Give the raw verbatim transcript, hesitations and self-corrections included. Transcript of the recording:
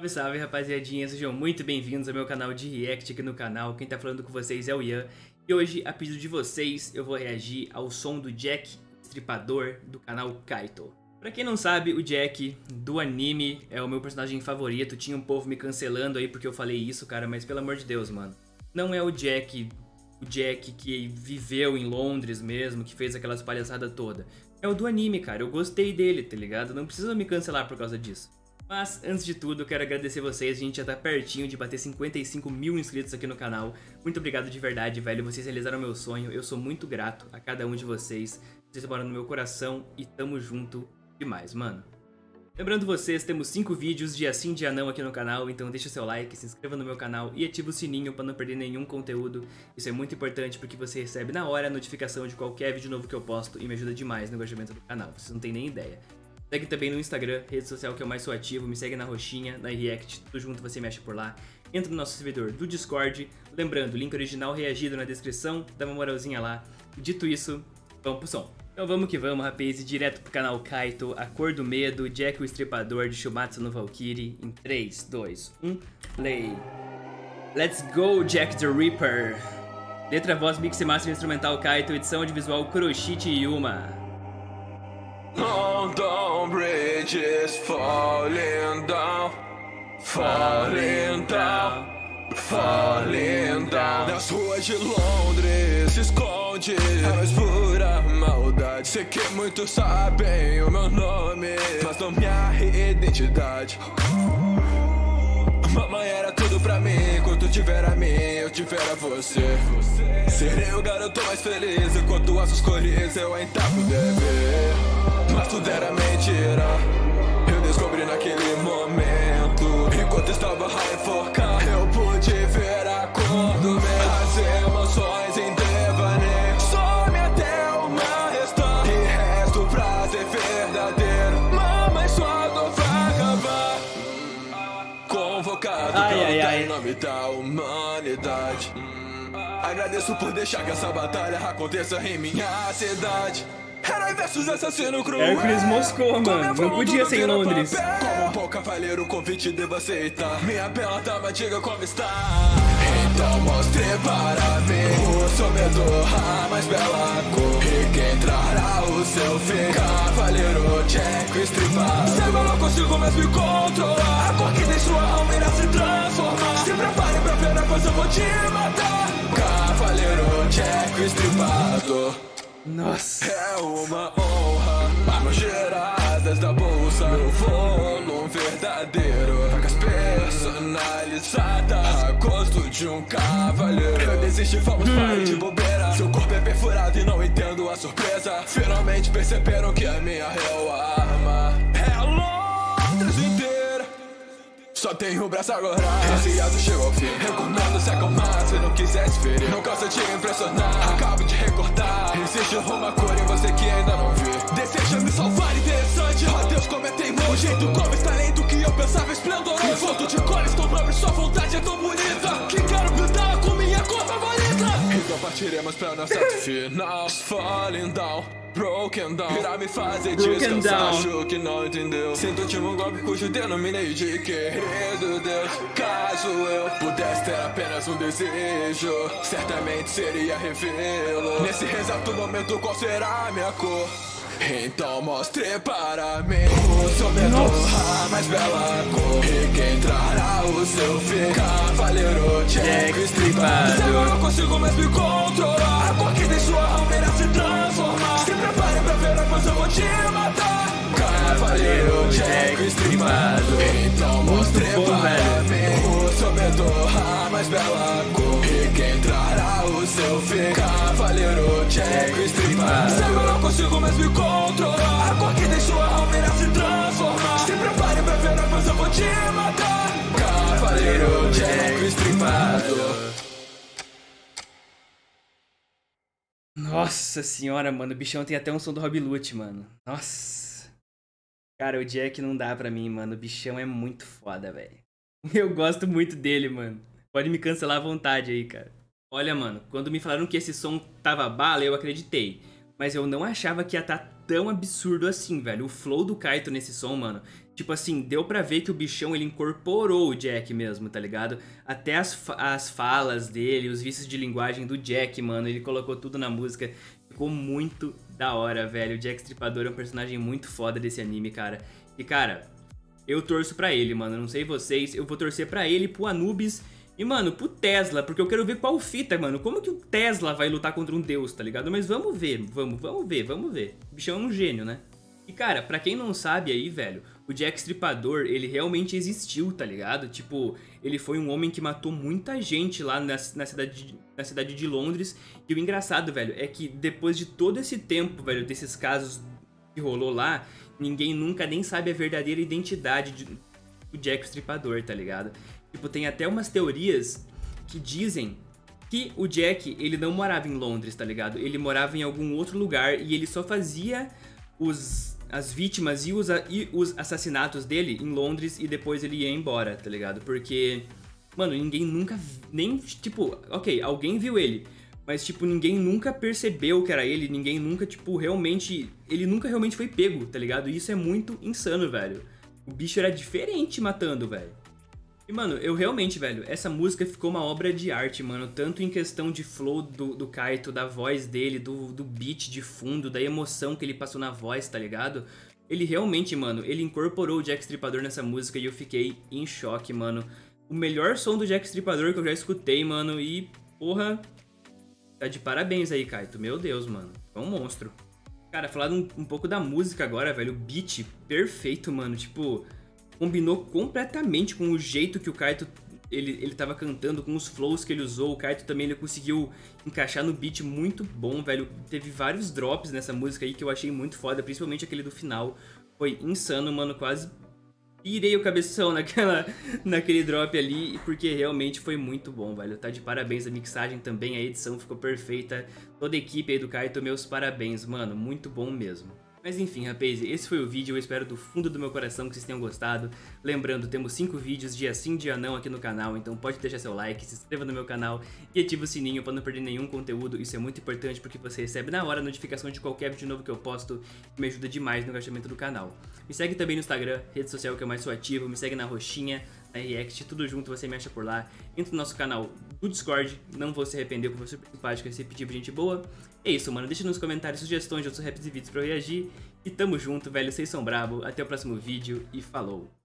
Salve, salve, rapaziadinha, sejam muito bem-vindos ao meu canal de react aqui no canal. Quem tá falando com vocês é o Ian. E hoje, a pedido de vocês, eu vou reagir ao som do Jack Estripador do canal Kaito. Pra quem não sabe, o Jack do anime é o meu personagem favorito. Tinha um povo me cancelando aí porque eu falei isso, cara, mas pelo amor de Deus, mano. Não é o Jack, o Jack que viveu em Londres mesmo, que fez aquelas palhaçadas todas. É o do anime, cara, eu gostei dele, tá ligado? Não precisa me cancelar por causa disso. Mas, antes de tudo, eu quero agradecer vocês, a gente já tá pertinho de bater cinquenta e cinco mil inscritos aqui no canal. Muito obrigado de verdade, velho, vocês realizaram meu sonho, eu sou muito grato a cada um de vocês. Vocês moram no meu coração e tamo junto demais, mano. Lembrando vocês, temos cinco vídeos dia sim, dia não aqui no canal, então deixa o seu like, se inscreva no meu canal e ativa o sininho pra não perder nenhum conteúdo. Isso é muito importante porque você recebe na hora a notificação de qualquer vídeo novo que eu posto e me ajuda demais no engajamento do canal, vocês não tem nem ideia. Segue também no Instagram, rede social que eu mais sou ativo, me segue na roxinha, na React, tudo junto você me acha por lá. Entra no nosso servidor do Discord, lembrando, link original reagido na descrição, dá uma moralzinha lá. Dito isso, vamos pro som. Então vamos que vamos, rapaz, e direto pro canal Kaito, A Cor do Medo, Jack o Estripador de Shumatsu no Valkyrie, em três, dois, um, play. Let's go, Jack the Ripper. Letra, voz, mix e master instrumental Kaito, edição audiovisual Kuroshiki Yuma. London Bridge is falling down, falling down, falling down. Nas ruas de Londres se esconde a mais pura maldade. Sei que muitos sabem o meu nome, mas não minha identidade. Mamãe era tudo pra mim, enquanto tiver a mim, eu tiver a você. Serei o garoto mais feliz, enquanto as suas cores eu ainda puder ver. Mas tudo era mentira, eu descobri naquele momento. Enquanto estava high focar, eu pude ver a cor do medo. As emoções em devaneio, some até uma restante. E resta o prazer verdadeiro, mamãe sua dor vai acabar. Convocado ai, pelo ai, ai. nome da humanidade. Agradeço por deixar que essa batalha aconteça em minha cidade. Herói versus assassino cruel. Hércules Moscou, mano, não podia ser em Londres. Como um bom cavaleiro, o convite devo aceitar. Minha bela dama, diga como está. Então mostre para mim o sommedor, a mais bela cor. E quem trará o seu fim? Cavaleiro Jack o Estripador. Se eu não consigo mais me controlar, a cor que tem sua alma irá se transformar. Se prepare pra ver a coisa, eu vou te matar. Cavaleiro Jack o Estripador. Nossa. É uma honra, armas geradas da bolsa. Eu vou num verdadeiro, facas personalizadas, a gosto de um cavaleiro. Eu desisti, vamos hum. pare de bobeira. Seu corpo é perfurado e não entendo a surpresa. Finalmente perceberam que a minha real arma é Londres inteira. Só tenho o braço agora, esse ato chegou ao fim. Recomendo se acalmar, se não quisesse ferir. Não cansa de impressionar, acabo de recortar. Existe uma cor em você que ainda não vi. Deseja me salvar, interessante. Ó Deus, como é teimoso. O jeito como está além do que eu pensava, esplendoroso. Em volta de cores tão próprios, sua vontade é tão bonita que quero pintar com minha cor favorita. Então partiremos pra nossa final. Falling down, broken down, irá me fazer Broken descansar. down. Acho que não entendeu. Sinto de um golpe cujo denominei de querido Deus. Caso eu pudesse ter apenas um desejo, certamente seria revê-lo. Nesse exato momento, qual será a minha cor? Então mostre para mim o sommedor, a mais bela cor. E quem trará o seu fim? Cavaleiro Jack o Estripador. Se eu não consigo mais me controlar, a cor que tem sua alma irá se transformar. Se prepare pra ver a coisa, eu vou te matar. Cavaleiro Jack o Estripador. Então mostre para mim o sommedor, a mais bela cor. E quem trará o seu fim? Cavaleiro Jack o Estripador. Se eu não consigo mais me controlar, a cor que tem sua alma irá se transformar. Se prepare pra ver a coisa, eu vou te matar. Cavaleiro Jack o Estripador. Nossa senhora, mano, o bichão tem até um som do Rob Lute, mano. Nossa. Cara, o Jack não dá pra mim, mano. O bichão é muito foda, velho. Eu gosto muito dele, mano. Pode me cancelar à vontade aí, cara. Olha, mano, quando me falaram que esse som tava bala, eu acreditei. Mas eu não achava que ia estar tão absurdo assim, velho. O flow do Kaito nesse som, mano, Tipo assim, deu pra ver que o bichão, ele incorporou o Jack mesmo, tá ligado? Até as, fa as falas dele, os vícios de linguagem do Jack, mano, ele colocou tudo na música. Ficou muito da hora, velho. O Jack Stripador é um personagem muito foda desse anime, cara. E, cara, eu torço pra ele, mano. Não sei vocês, eu vou torcer pra ele, pro Anubis e, mano, pro Tesla, porque eu quero ver qual fita, mano. Como que o Tesla vai lutar contra um deus, tá ligado? Mas vamos ver, vamos, vamos ver, vamos ver. O bichão é um gênio, né? E, cara, pra quem não sabe aí, velho, o Jack Stripador, ele realmente existiu, tá ligado? Tipo, ele foi um homem que matou muita gente lá na, na, cidade, de, na cidade de Londres. E o engraçado, velho, é que depois de todo esse tempo, velho, desses casos que rolou lá, ninguém nunca nem sabe a verdadeira identidade de, do Jack Stripador, tá ligado? Tipo, tem até umas teorias que dizem que o Jack, ele não morava em Londres, tá ligado? Ele morava em algum outro lugar e ele só fazia os... as vítimas e os, e os assassinatos dele em Londres e depois ele ia embora, tá ligado? Porque, mano, ninguém nunca, nem, tipo, ok, alguém viu ele, mas, tipo, ninguém nunca percebeu que era ele, ninguém nunca, tipo, realmente, ele nunca realmente foi pego, tá ligado? E isso é muito insano, velho. O bicho era diferente matando, velho. E, mano, eu realmente, velho, essa música ficou uma obra de arte, mano. Tanto em questão de flow do, do Kaito, da voz dele, do, do beat de fundo, da emoção que ele passou na voz, tá ligado? Ele realmente, mano, ele incorporou o Jack Stripador nessa música e eu fiquei em choque, mano. O melhor som do Jack Stripador que eu já escutei, mano, e, porra, tá de parabéns aí, Kaito. Meu Deus, mano, é um monstro. Cara, falando um, um pouco da música agora, velho, o beat perfeito, mano, tipo... combinou completamente com o jeito que o Kaito ele, ele tava cantando, com os flows que ele usou. O Kaito também ele conseguiu encaixar no beat muito bom, velho. Teve vários drops nessa música aí que eu achei muito foda, principalmente aquele do final. Foi insano, mano, quase pirei o cabeção naquela, naquele drop ali, porque realmente foi muito bom, velho. Tá de parabéns a mixagem também, a edição ficou perfeita. Toda a equipe aí do Kaito, meus parabéns, mano, muito bom mesmo. Mas enfim, rapaz, esse foi o vídeo, eu espero do fundo do meu coração que vocês tenham gostado. Lembrando, temos cinco vídeos, dia sim, dia não, aqui no canal, então pode deixar seu like, se inscreva no meu canal e ative o sininho para não perder nenhum conteúdo. Isso é muito importante porque você recebe na hora a notificação de qualquer vídeo novo que eu posto e me ajuda demais no engajamento do canal. Me segue também no Instagram, rede social que eu mais sou ativo, me segue na roxinha, na React, tudo junto, você me acha por lá. Entra no nosso canal do Discord, não vou se arrepender, porque eu vou ser super simpático, receptivo, gente boa. É isso, mano, deixa nos comentários sugestões de outros raps e vídeos pra eu reagir. E tamo junto, velho, vocês são brabo, até o próximo vídeo e falou!